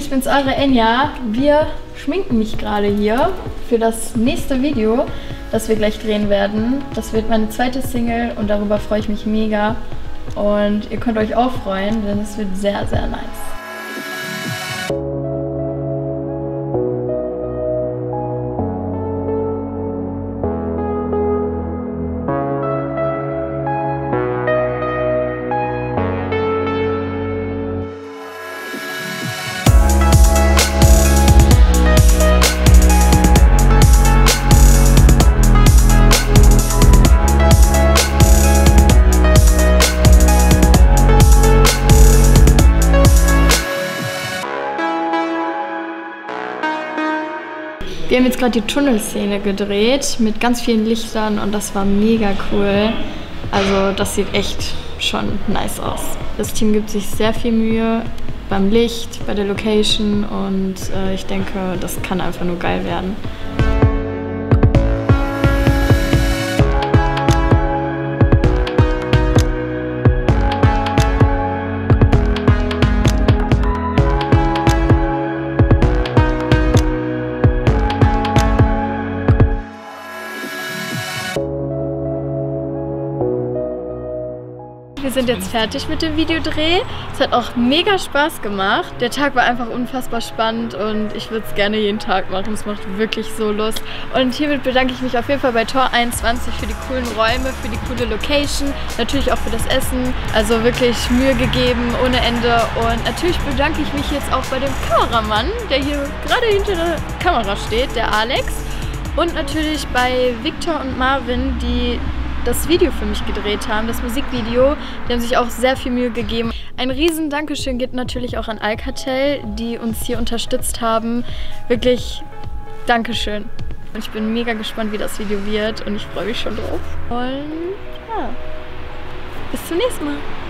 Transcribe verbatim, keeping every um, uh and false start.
ich bin's, eure Enya. Wir schminken mich gerade hier für das nächste Video, das wir gleich drehen werden. Das wird meine zweite Single und darüber freue ich mich mega. Und ihr könnt euch auch freuen, denn es wird sehr, sehr nice. Wir haben jetzt gerade die Tunnelszene gedreht mit ganz vielen Lichtern und das war mega cool. Also das sieht echt schon nice aus. Das Team gibt sich sehr viel Mühe beim Licht, bei der Location und äh, ich denke, das kann einfach nur geil werden. Wir sind jetzt fertig mit dem Videodreh. Es hat auch mega Spaß gemacht. Der Tag war einfach unfassbar spannend und ich würde es gerne jeden Tag machen. Es macht wirklich so Lust. Und hiermit bedanke ich mich auf jeden Fall bei Tor einundzwanzig für die coolen Räume, für die coole Location, natürlich auch für das Essen. Also wirklich Mühe gegeben ohne Ende. Und natürlich bedanke ich mich jetzt auch bei dem Kameramann, der hier gerade hinter der Kamera steht, der Alex. Und natürlich bei Victor und Marvin, die das Video für mich gedreht haben, das Musikvideo. Die haben sich auch sehr viel Mühe gegeben. Ein riesen Dankeschön geht natürlich auch an Alcatel, die uns hier unterstützt haben. Wirklich Dankeschön. Und ich bin mega gespannt, wie das Video wird und ich freue mich schon drauf. Und ja, bis zum nächsten Mal.